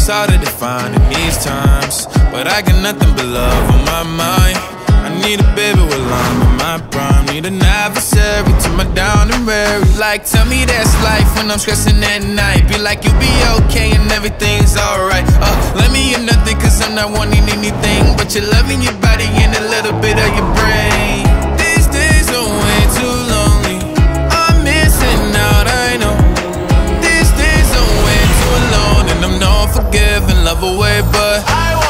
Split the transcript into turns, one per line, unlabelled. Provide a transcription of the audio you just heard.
it's hard to define in these times, but I got nothing but love on my mind. I need a baby while I'm in my prime. Need an adversary to my down and weary. Like, tell me that's life when I'm stressing at night. Be like, you'll be okay and everything's alright. Let me in nothing cause I'm not wanting anything but your love in your body and a little bit of your brain. These days are way too lonely, I'm missing out, I know. These days are way too alone, and I'm not forgiving, love away, but I